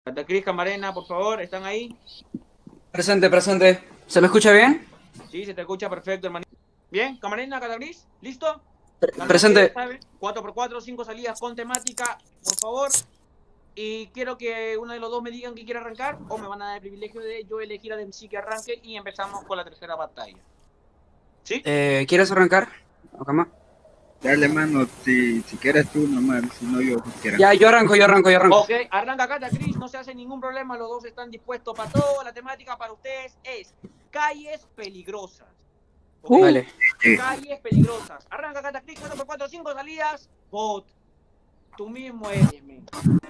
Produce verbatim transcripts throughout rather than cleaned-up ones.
Catacris, Camarena, por favor, ¿están ahí? Presente, presente. ¿Se me escucha bien? Sí, se te escucha perfecto, hermanito. Bien, Camarena, Catacris, ¿listo? Pre presente. cuatro por cuatro, cinco salidas con temática, por favor. Y quiero que uno de los dos me digan que quiere arrancar, o me van a dar el privilegio de yo elegir a M C que arranque y empezamos con la tercera batalla. ¿Sí? Eh, ¿Quieres arrancar? Okama. Dale, mano, si, si quieres tú nomás, si no yo quiero. Ya, yo arranco, yo arranco, yo arranco. Ok, arranca Catacris, no se hace ningún problema, los dos están dispuestos para todo. La temática para ustedes es calles peligrosas. Okay. Uh, vale. Calles peligrosas. Arranca Catacris, cuatro por cuatro, cinco salidas. Bot. Tú mismo eres, men.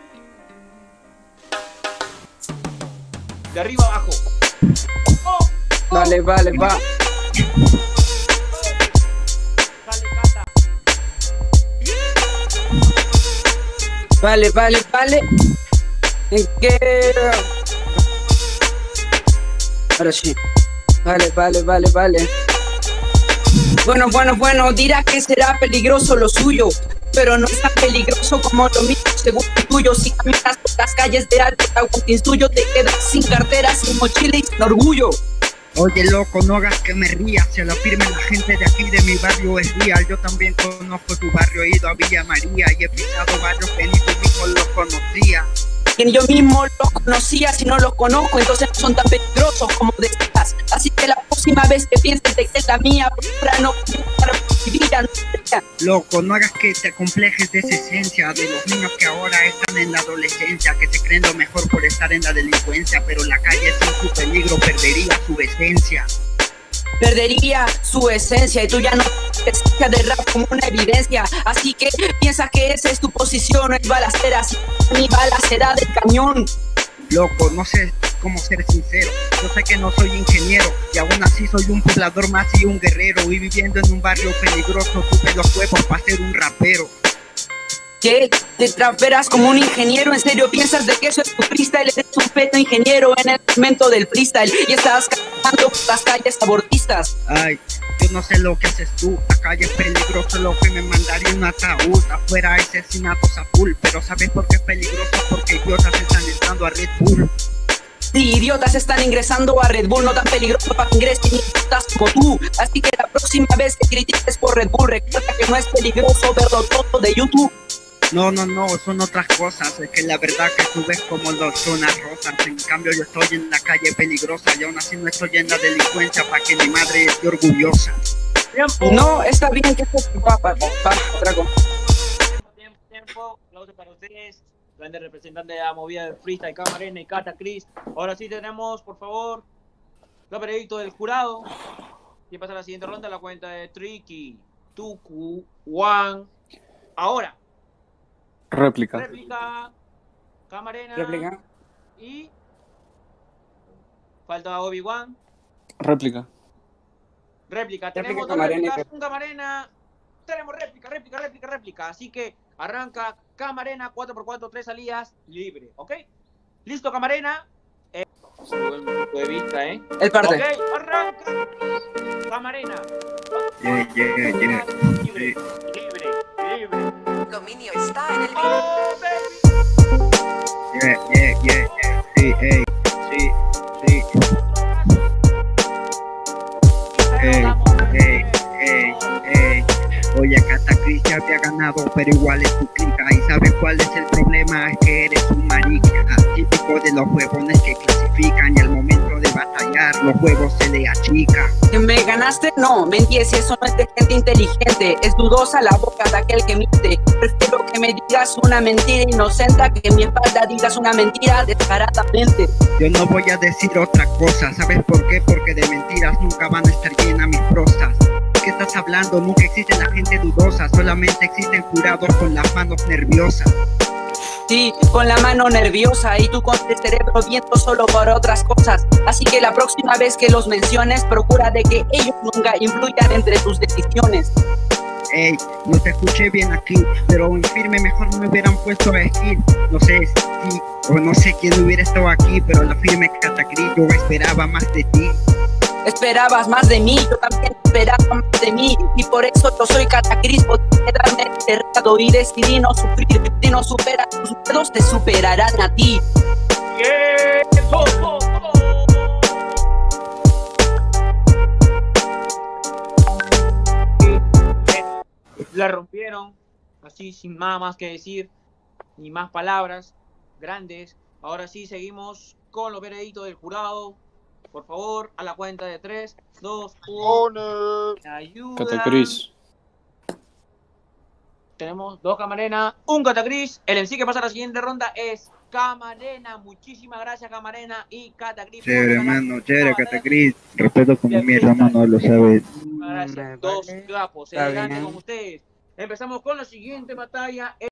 De arriba abajo. Oh, oh. Vale, vale, va. Vale, vale, vale. ¿En qué? Ahora sí. Vale, vale, vale, vale. Bueno, bueno, bueno, dirá que será peligroso lo suyo, pero no es tan peligroso como lo mío, según el tuyo. Si caminas por las calles de Alto Tahuantinsuyo, te quedas sin cartera, sin mochila y sin orgullo. Oye, loco, no hagas que me ría, se lo firme la gente de aquí de mi barrio es real. Yo también conozco tu barrio, he ido a Villa María y he pisado barrios que ni tú mismo los conocías. Que yo mismo los conocía, si no los conozco, entonces no son tan peligrosos como decías. Así que la próxima vez que pienses de que es la mía, procura no vida, no. Loco, no hagas que te complejes de esa esencia de los niños que ahora están en la adolescencia, que se creen lo mejor por estar en la delincuencia, pero la calle sin su peligro perdería su esencia. Perdería su esencia y tú ya no esencia de rap como una evidencia. Así que piensa que esa es tu posición, no es balacera, ni balacera del cañón. Loco, no sé cómo ser sincero, yo sé que no soy ingeniero y aún así soy un poblador más y un guerrero, y viviendo en un barrio peligroso tuve los huevos para ser un rapero. ¿Qué? ¿Te transferas como un ingeniero? ¿En serio piensas de que eso es tu freestyle? Eres un feto ingeniero en el momento del freestyle y estás cantando por las calles abortistas. Ay, yo no sé lo que haces tú, la calle es peligroso, lo que me mandaría un ataúd. Afuera hay asesinatos a full, pero ¿sabes por qué es peligroso? Porque idiotas están entrando a Red Bull. Sí, idiotas están ingresando a Red Bull, no tan peligroso para que ingresen idiotas como tú. Así que la próxima vez que critiques por Red Bull, recuerda que no es peligroso verlo todo de YouTube. No, no, no, son otras cosas, es que la verdad que tú ves como dos zonas rosas. En cambio yo estoy en la calle peligrosa y aún así no estoy en la delincuencia para que mi madre esté orgullosa. Tiempo. No, está bien que esto es papá, papá, trago. Tiempo, tiempo, aplausos para ustedes, grandes representantes de la movida de freestyle, Camarena y Catacris. Ahora sí tenemos, por favor, los veredictos del jurado. Y pasa a la siguiente ronda, la cuenta de Tricky, Tuku, Juan. Ahora. Réplica. Réplica, Camarena. Réplica. Y falta Obi-Wan. Réplica. Réplica. Réplica, Tenemos dos Camarena. réplicas, un Camarena. Tenemos réplica, réplica, réplica, réplica. Así que arranca Camarena, cuatro por cuatro, tres salidas, libre. ¿Ok? ¿Listo, Camarena? Eh, buen punto de vista, ¿eh? El parte. Ok, arranca. Camarena. Yeah, yeah, yeah. Libre, libre, libre. Dominio está en el video. Oh, baby. Yeah, yeah, yeah, yeah. Sí, ey, sí, sí. Ey, ey, ey, ey. Oye, Catacris ya había ganado, pero igual es tu clica. ¿Y sabes cuál es el problema? Es que eres un marica, típico de los huevones que clasifican y al momento de batallar los huevos se le achican. ¿Que me ganaste? No, mentíes, eso no es de gente inteligente. Es dudosa la boca de aquel que miente. Prefiero que me digas una mentira inocente a que en mi espalda digas una mentira descaradamente. Yo no voy a decir otra cosa, ¿sabes por qué? Porque de mentiras nunca van a estar llenas mis prosas. ¿Qué estás hablando? Nunca existe la gente dudosa, solamente existen jurados con las manos nerviosas. Sí, con la mano nerviosa y tú con el cerebro viento solo por otras cosas. Así que la próxima vez que los menciones, procura de que ellos nunca influyan entre tus decisiones. Ey, no te escuché bien aquí, pero en firme mejor me hubieran puesto a esquí. No sé si, o no sé quién hubiera estado aquí, pero la firme Catacris yo esperaba más de ti. Esperabas más de mí, yo también esperaba más de mí. Y por eso yo soy Catacris, por quedarme encerrado y decidí no sufrir. Si no superas tus dedos, te superarán a ti. ¡Eso! ¡Todo, todo! La rompieron, así sin nada más que decir, ni más palabras grandes. Ahora sí seguimos con los veredictos del jurado. Por favor, a la cuenta de tres, dos, uno. Ayuda. Catacris. Tenemos dos Camarena, un Catacris. El en sí que pasa a la siguiente ronda es Camarena. Muchísimas gracias, Camarena y Catacris. Chévere, hermano, chévere, Catacris. Respeto como mierda, hermano, lo sabes. Muchísimas gracias. Me Dos vale. capos, Está elegantes bien. como ustedes. Empezamos con la siguiente batalla.